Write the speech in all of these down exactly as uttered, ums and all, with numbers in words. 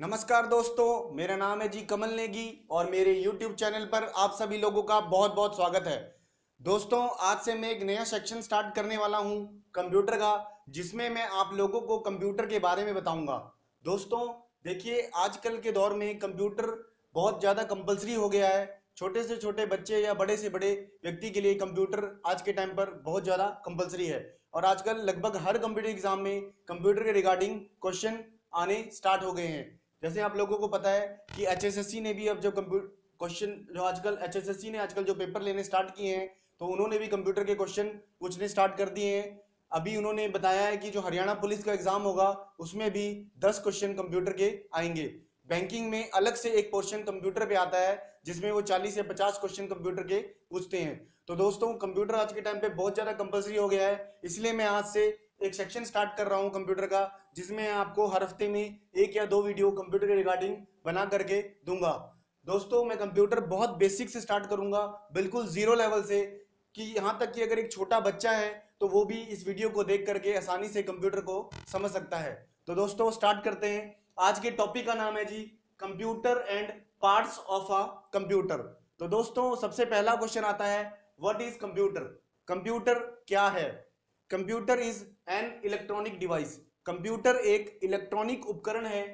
नमस्कार दोस्तों, मेरा नाम है जी कमल नेगी और मेरे YouTube चैनल पर आप सभी लोगों का बहुत बहुत स्वागत है। दोस्तों, आज से मैं एक नया सेक्शन स्टार्ट करने वाला हूं कंप्यूटर का, जिसमें मैं आप लोगों को कंप्यूटर के बारे में बताऊंगा। दोस्तों देखिए, आजकल के दौर में कंप्यूटर बहुत ज़्यादा कंपलसरी हो गया है। छोटे से छोटे बच्चे या बड़े से बड़े व्यक्ति के लिए कंप्यूटर आज के टाइम पर बहुत ज़्यादा कंपलसरी है और आजकल लगभग हर कंप्यूटर एग्जाम में कंप्यूटर के रिगार्डिंग क्वेश्चन आने स्टार्ट हो गए हैं। जैसे आप लोगों को पता है कि एच एस एस सी ने भी अब जो कंप्यूटर क्वेश्चन जो आजकल एच एस एस सी ने आजकल जो पेपर लेने स्टार्ट किए हैं, तो उन्होंने भी कंप्यूटर के क्वेश्चन पूछने स्टार्ट कर दिए हैं। अभी उन्होंने बताया है कि जो हरियाणा पुलिस का एग्जाम होगा उसमें भी दस क्वेश्चन कंप्यूटर के आएंगे। बैंकिंग में अलग से एक पोर्शन कंप्यूटर पे आता है जिसमें वो चालीस या पचास क्वेश्चन कंप्यूटर के पूछते हैं। तो दोस्तों, कंप्यूटर आज के टाइम पे बहुत ज़्यादा कंपलसरी हो गया है, इसलिए मैं आज से एक सेक्शन स्टार्ट कर रहा हूँ कंप्यूटर का, जिसमें आपको हर हफ्ते में एक या दो वीडियो कंप्यूटर के रिगार्डिंग बना करके दूंगा। दोस्तों, मैं कंप्यूटर बहुत बेसिक से स्टार्ट करूंगा, बिल्कुल जीरो लेवल से, कि यहाँ तक कि अगर एक छोटा बच्चा है तो वो भी इस वीडियो को देख करके आसानी से कंप्यूटर को समझ सकता है। तो दोस्तों स्टार्ट करते हैं। आज के टॉपिक का नाम है जी computer and parts of a computer. तो दोस्तों सबसे पहला क्वेश्चन आता है, व्हाट इज कंप्यूटर? कंप्यूटर क्या है? Computer is an electronic device. Computer एक इलेक्ट्रॉनिक उपकरण है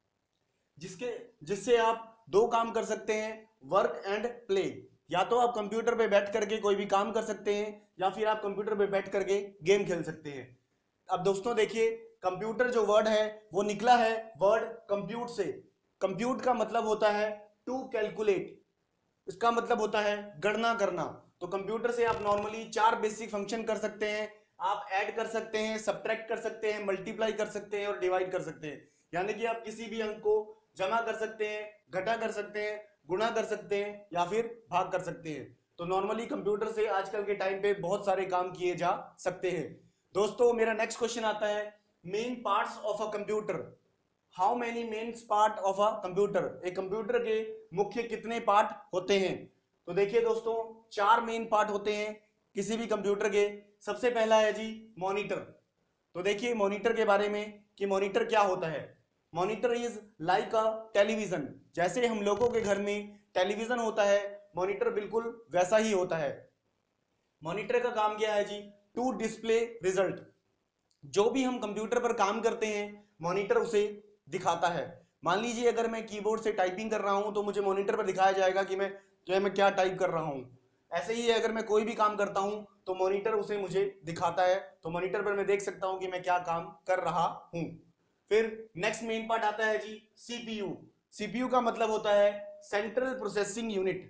जिसके जिससे आप दो काम कर सकते हैं, वर्क एंड प्ले। या तो आप कंप्यूटर पे बैठ करके कोई भी काम कर सकते हैं या फिर आप कंप्यूटर पे बैठ करके गेम खेल सकते हैं। अब दोस्तों देखिए, कंप्यूटर जो वर्ड है वो निकला है वर्ड कंप्यूट से। कंप्यूट का मतलब होता है टू कैलकुलेट, इसका मतलब होता है गणना करना। तो कंप्यूटर से आप नॉर्मली चार बेसिक फंक्शन कर सकते हैं। आप ऐड कर सकते हैं, सब्ट्रैक्ट कर सकते हैं, मल्टीप्लाई कर सकते हैं और डिवाइड कर सकते हैं। यानी कि आप किसी भी अंक को जमा कर सकते हैं, घटा कर सकते हैं, गुणा कर सकते हैं या फिर भाग कर सकते हैं। तो नॉर्मली कंप्यूटर से आजकल के टाइम पे बहुत सारे काम किए जा सकते हैं। दोस्तों मेरा नेक्स्ट क्वेश्चन आता है, main parts of a computer. How many main part of a computer? एक कंप्यूटर के मुख्य कितने पार्ट होते हैं? तो देखिए दोस्तों, चार मेन पार्ट होते हैं किसी भी कंप्यूटर के। सबसे पहला है जी मॉनिटर। तो देखिए मॉनिटर के बारे में कि मॉनिटर क्या होता है। Monitor is like a television. जैसे हम लोगों के घर में टेलीविजन होता है, मॉनिटर बिल्कुल वैसा ही होता है। मॉनिटर का काम क्या है जी? To display result. जो भी हम कंप्यूटर पर काम करते हैं मॉनिटर उसे दिखाता है। मान लीजिए अगर मैं कीबोर्ड से टाइपिंग कर रहा हूं तो मुझे मॉनिटर पर दिखाया जाएगा कि मैं क्या मैं क्या टाइप कर रहा हूं। ऐसे ही अगर मैं कोई भी काम करता हूं तो मॉनिटर उसे मुझे दिखाता है। तो मॉनिटर पर मैं देख सकता हूं कि मैं क्या काम कर रहा हूं। फिर नेक्स्ट मेन पार्ट आता है जी सीपीयू। सीपीयू का मतलब होता है central processing unit.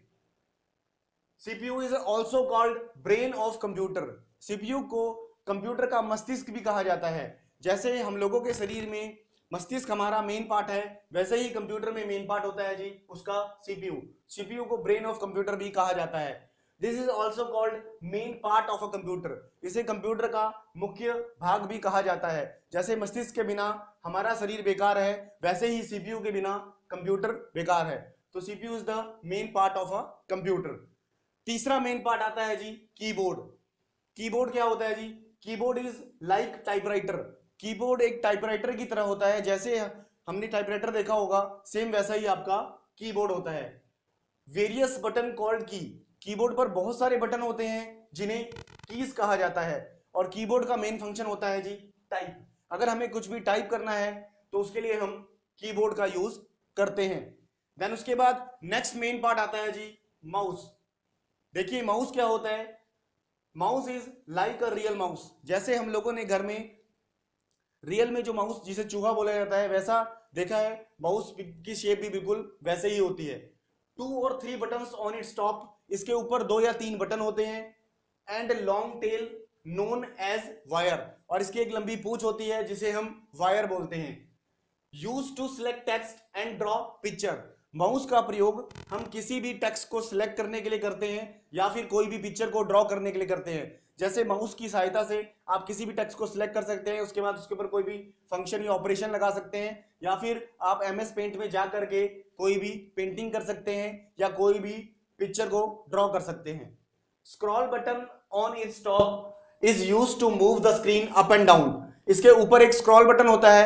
CPU is also called brain of computer. CPU को कंप्यूटर का मस्तिष्क भी कहा जाता है। जैसे हम लोगों के शरीर में मस्तिष्क हमारा मेन पार्ट है, वैसे ही कंप्यूटर में मेन पार्ट होता है जी उसका सीपीयू। सीपीयू को ब्रेन ऑफ कंप्यूटर भी कहा जाता है। This is also called main part of a computer. इसे कंप्यूटर का मुख्य भाग भी कहा जाता है। जैसे मस्तिष्क के बिना हमारा शरीर बेकार है, वैसे ही सीपीयू के बिना कंप्यूटर बेकार है। तो CPU is the main part of a computer. तीसरा मेन पार्ट आता है जी कीबोर्ड। कीबोर्ड क्या होता है जी? Keyboard is like typewriter. Keyboard एक टाइपराइटर की तरह होता है। जैसे हमने टाइपराइटर देखा होगा, सेम वैसा ही आपका कीबोर्ड होता है। Various button called key. Keyboard पर बहुत सारे बटन होते हैं जिन्हें कीज कहा जाता है और कीबोर्ड का मेन फंक्शन होता है जी टाइप। अगर हमें कुछ भी टाइप करना है तो उसके लिए हम कीबोर्ड का यूज करते हैं। देन उसके बाद नेक्स्ट मेन पार्ट आता है जी माउस। देखिए माउस क्या होता है? Mouse is like a real mouse. जैसे हम लोगों ने घर में रियल में जो माउस जिसे चूहा बोला जाता है वैसा देखा है, माउस की शेप भी बिल्कुल वैसे ही होती है। टू और three buttons on its top. इसके ऊपर दो या तीन बटन होते हैं। And long tail known as wire. और इसकी एक लंबी पूंछ होती है जिसे हम वायर बोलते हैं। Use to select text and draw picture. Mouse का प्रयोग हम किसी भी टेक्स्ट को सिलेक्ट करने के लिए करते हैं या फिर कोई भी पिक्चर को ड्रॉ करने के लिए करते हैं। जैसे माउस की सहायता से आप किसी भी टेक्स्ट को सिलेक्ट कर सकते हैं, उसके बाद उसके ऊपर कोई भी फंक्शन या ऑपरेशन लगा सकते हैं, या फिर आप एमएस पेंट में जा करके कोई भी पेंटिंग कर सकते हैं या कोई भी पिक्चर को ड्रॉ कर सकते हैं। Scroll button on its top is used to move the screen up and down. इसके ऊपर एक स्क्रॉल बटन होता है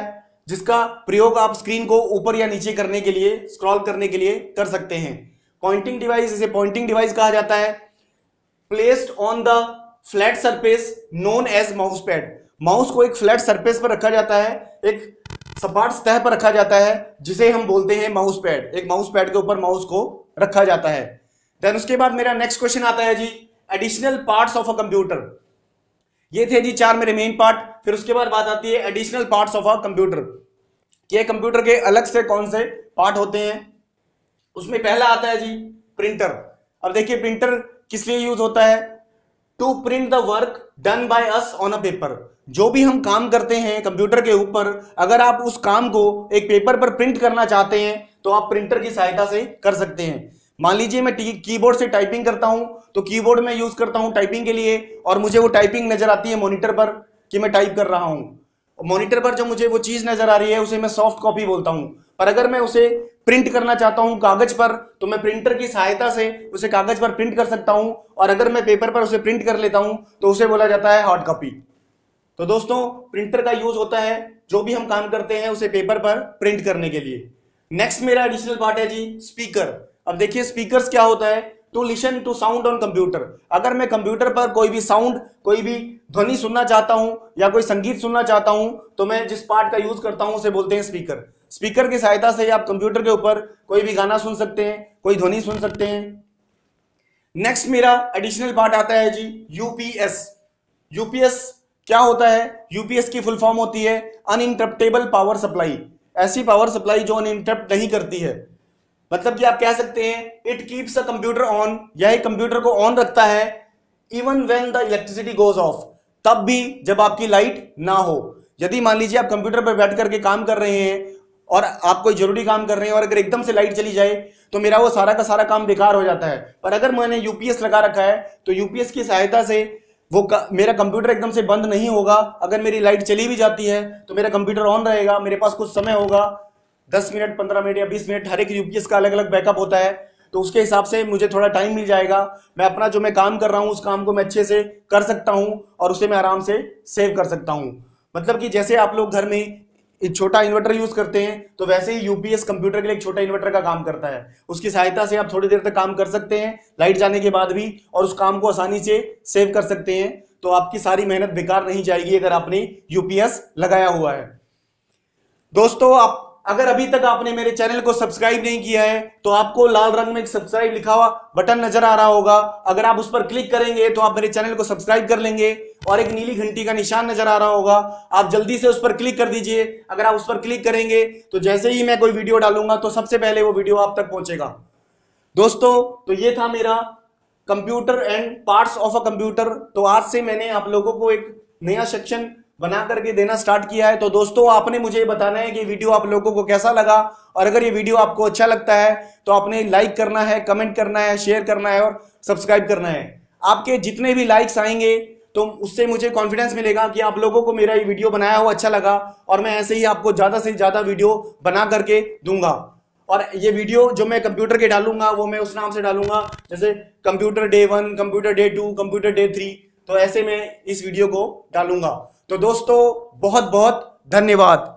जिसका प्रयोग आप स्क्रीन को ऊपर या नीचे करने के लिए, स्क्रॉल करने के लिए कर सकते हैं। पॉइंटिंग डिवाइस, इसे पॉइंटिंग डिवाइस कहा जाता है। Placed on the flat surface known as mouse pad, mouse को एक फ्लैट सरफेस पर रखा जाता है, एक सपाट सतह पर रखा जाता है, जिसे हम बोलते हैं माउस पैड। एक माउस पैड के ऊपर माउस को रखा जाता है। देन उसके बाद मेरा नेक्स्ट क्वेश्चन आता है जी, additional parts of a computer. ये थे जी चार मेरे मेन पार्ट। फिर उसके बाद बात आती है additional parts of a computer, कि कंप्यूटर के अलग से कौन से पार्ट होते हैं। उसमें पहला आता है जी प्रिंटर। अब देखिए प्रिंटर किस लिए यूज होता है, to print the work done by us on a paper. जो भी हम काम करते हैं कंप्यूटर के ऊपर, अगर आप उस काम को एक पेपर पर प्रिंट करना चाहते हैं तो आप प्रिंटर की सहायता से कर सकते हैं। मान लीजिए मैं कीबोर्ड से टाइपिंग करता हूं, तो कीबोर्ड में यूज करता हूं टाइपिंग के लिए, और मुझे वो टाइपिंग नजर आती है मॉनिटर पर कि मैं टाइप कर रहा हूं। मॉनिटर पर जो मुझे वो चीज नजर आ रही है उसे मैं सॉफ्ट कॉपी बोलता हूं। पर अगर मैं उसे प्रिंट करना चाहता हूं कागज पर, तो मैं प्रिंटर की सहायता से उसे कागज पर प्रिंट कर सकता हूं, और अगर मैं पेपर पर उसे प्रिंट कर लेता हूं तो उसे बोला जाता है हार्ड कॉपी। तो दोस्तों प्रिंटर का यूज होता है जो भी हम काम करते हैं उसे पेपर पर प्रिंट करने के लिए। नेक्स्ट मेरा एडिशनल पार्ट है जी स्पीकर। अब देखिए स्पीकर्स क्या होता है, to listen to sound on computer. अगर मैं कंप्यूटर पर कोई भी साउंड, कोई भी ध्वनि सुनना चाहता हूं या कोई संगीत सुनना चाहता हूं, तो मैं जिस पार्ट का यूज करता हूं उसे बोलते हैं स्पीकर। स्पीकर की सहायता से आप कंप्यूटर के ऊपर कोई भी गाना सुन सकते हैं, कोई ध्वनि सुन सकते हैं। नेक्स्ट मेरा एडिशनल पार्ट आता है जी यूपीएस। यूपीएस क्या होता है, यूपीएस की फुल फॉर्म होती है अनइंटरप्टेबल पावर सप्लाई। ऐसी पावर सप्लाई जो अनइंटरप्ट नहीं करती है। मतलब कि आप कह सकते हैं it keeps a computer on, यह कंप्यूटर को ऑन रखता है even when the electricity goes off, तब भी जब आपकी लाइट ना हो। यदि मान लीजिए आप कंप्यूटर पर बैठ करके काम कर रहे हैं और आप कोई जरूरी काम कर रहे हैं, और अगर एकदम से लाइट चली जाए तो मेरा वो सारा का सारा काम बेकार हो जाता है। पर अगर मैंने यूपीएस लगा रखा है तो यूपीएस की सहायता से वो मेरा कंप्यूटर एकदम से बंद नहीं होगा। अगर मेरी लाइट चली भी जाती है तो मेरा कंप्यूटर ऑन रहेगा, मेरे पास कुछ समय होगा, दस मिनट, पंद्रह मिनट या बीस मिनट, हर एक यूपीएस का अलग अलग बैकअप होता है, तो उसके हिसाब से मुझे थोड़ा टाइम मिल जाएगा। मैं अपना जो मैं काम कर रहा हूं उस काम को मैं अच्छे से कर सकता हूं और उसे मैं आराम से सेव कर सकता हूं। मतलब कि जैसे आप लोग घर में एक छोटा इन्वर्टर यूज करते हैं, तो वैसे ही यूपीएस कंप्यूटर के लिए एक छोटा इन्वर्टर का काम करता है। उसकी सहायता से आप थोड़ी देर तक काम कर सकते हैं लाइट जाने के बाद भी, और उस काम को आसानी से सेव कर सकते हैं। तो आपकी सारी मेहनत बेकार नहीं जाएगी अगर आपने यूपीएस लगाया हुआ है। दोस्तों आप अगर अभी तक आपने मेरे चैनल को सब्सक्राइब नहीं किया है तो आपको लाल रंग में एक सब्सक्राइब लिखा हुआ बटन नजर आ रहा होगा। अगर आप उस पर क्लिक करेंगे तो आप मेरे चैनल को सब्सक्राइब कर लेंगे, और एक नीली घंटी का निशान नजर आ रहा होगा, आप जल्दी से उस पर क्लिक कर दीजिए। अगर आप उस पर क्लिक करेंगे तो जैसे ही मैं कोई वीडियो डालूंगा तो सबसे पहले वो वीडियो आप तक पहुंचेगा। दोस्तों तो ये था मेरा computer and parts of a computer. तो आज से मैंने आप लोगों को एक नया सेक्शन बना करके देना स्टार्ट किया है। तो दोस्तों आपने मुझे बताना है कि वीडियो आप लोगों को कैसा लगा, और अगर ये वीडियो आपको अच्छा लगता है तो आपने लाइक करना है, कमेंट करना है, शेयर करना है और सब्सक्राइब करना है। आपके जितने भी लाइक्स आएंगे तो उससे मुझे कॉन्फिडेंस मिलेगा कि आप लोगों को मेरा ये वीडियो बनाया हुआ अच्छा लगा, और मैं ऐसे ही आपको ज्यादा से ज्यादा वीडियो बना करके दूंगा। और ये वीडियो जो मैं कंप्यूटर के डालूंगा वो मैं उस नाम से डालूंगा, जैसे computer day one, computer day two, computer day three, तो ऐसे मैं इस वीडियो को डालूंगा। तो दोस्तों बहुत बहुत धन्यवाद।